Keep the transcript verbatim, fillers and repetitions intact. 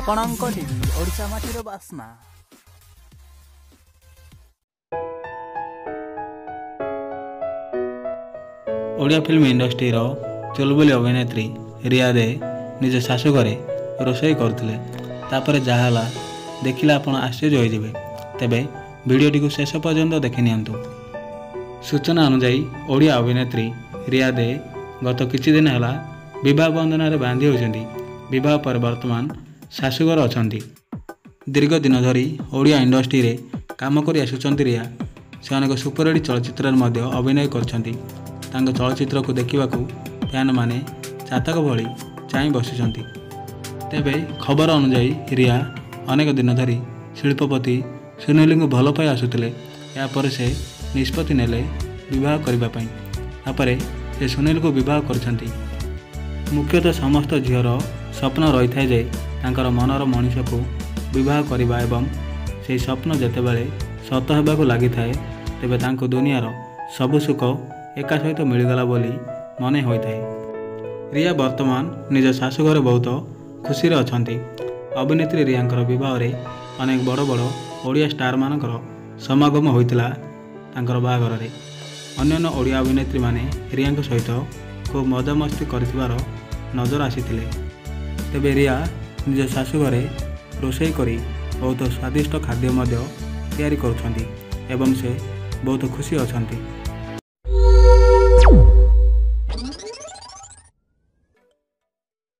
ଆପଣଙ୍କ ଟିଭି ଓଡ଼ିଶା ମାଟିର ବାସ୍ନା। ଓଡ଼ିଆ ଫିଲ୍ମ ଇଣ୍ଡଷ୍ଟ୍ରିର ଚୁଲବୁଲି ଅଭିନେତ୍ରୀ ରିୟା ଦେ ନିଜ ଶାଶୁ ଘରେ ରୋଷେଇ କରୁଥିଲେ। ତାପରେ ଯାହା ହେଲା ଦେଖିଲେ ଆପଣ ଆଶ୍ଚର୍ଯ୍ୟ ହୋଇଯିବେ। ତେବେ ଭିଡ଼ିଓଟିକୁ ଶେଷ ପର୍ଯ୍ୟନ୍ତ ଦେଖି ନିଅନ୍ତୁ। ସୂଚନା ଅନୁଯାୟୀ ଓଡ଼ିଆ ଅଭିନେତ୍ରୀ ରିୟା ଦେ ଗତ କିଛି ଦିନ ହେଲା ବିବାହ ବନ୍ଧନରେ ବାନ୍ଧି ହୋଇଛନ୍ତି। ବିବାହ ପରେ ବର୍ତ୍ତମାନ ଶାଶୁଘର ଅଛନ୍ତି। ଦୀର୍ଘ ଦିନ ଧରି ଓଡ଼ିଆ ଇଣ୍ଡଷ୍ଟ୍ରିରେ କାମ କରି ଆସୁଛନ୍ତି ରିୟା। ସେ ଅନେକ ସୁପରହିଟ୍ ଚଳଚ୍ଚିତ୍ରରେ ମଧ୍ୟ ଅଭିନୟ କରିଛନ୍ତି। ତାଙ୍କ ଚଳଚ୍ଚିତ୍ରକୁ ଦେଖିବାକୁ ଫ୍ୟାନ୍ମାନେ ଚାତକ ଭଳି ଚାହିଁ ବସିଛନ୍ତି। ତେବେ ଖବର ଅନୁଯାୟୀ ରିୟା ଅନେକ ଦିନ ଧରି ଶିଳ୍ପପତି ସୁନୀଲଙ୍କୁ ଭଲ ପାଇ ଆସୁଥିଲେ। ଏହାପରେ ସେ ନିଷ୍ପତ୍ତି ନେଲେ ବିବାହ କରିବା ପାଇଁ। ତାପରେ ସେ ସୁନୀଲଙ୍କୁ ବିବାହ କରିଛନ୍ତି। ମୁଖ୍ୟତଃ ସମସ୍ତ ଝିଅର ସ୍ୱପ୍ନ ରହିଥାଏ ଯେ ତାଙ୍କର ମନର ମଣିଷକୁ ବିବାହ କରିବା ଏବଂ ସେହି ସ୍ୱପ୍ନ ଯେତେବେଳେ ସତ ହେବାକୁ ଲାଗିଥାଏ ତେବେ ତାଙ୍କୁ ଦୁନିଆର ସବୁ ସୁଖ ଏକା ସହିତ ମିଳିଗଲା ବୋଲି ମନେ ହୋଇଥାଏ। ରିୟା ବର୍ତ୍ତମାନ ନିଜ ଶାଶୁଘରେ ବହୁତ ଖୁସିରେ ଅଛନ୍ତି। ଅଭିନେତ୍ରୀ ରିୟାଙ୍କର ବିବାହରେ ଅନେକ ବଡ଼ ବଡ଼ ଓଡ଼ିଆ ଷ୍ଟାରମାନଙ୍କର ସମାଗମ ହୋଇଥିଲା। ତାଙ୍କର ବାହାଘରରେ ଅନ୍ୟାନ୍ୟ ଓଡ଼ିଆ ଅଭିନେତ୍ରୀମାନେ ରିୟାଙ୍କ ସହିତ ଖୁବ୍ ମଜାମସ୍ତି କରିଥିବାର ନଜର ଆସିଥିଲେ। ତେବେ ରିୟା ନିଜ ଶାଶୁଘରେ ରୋଷେଇ କରି ବହୁତ ସ୍ୱାଦିଷ୍ଟ ଖାଦ୍ୟ ମଧ୍ୟ ତିଆରି କରୁଛନ୍ତି ଏବଂ ସେ ବହୁତ ଖୁସି ଅଛନ୍ତି।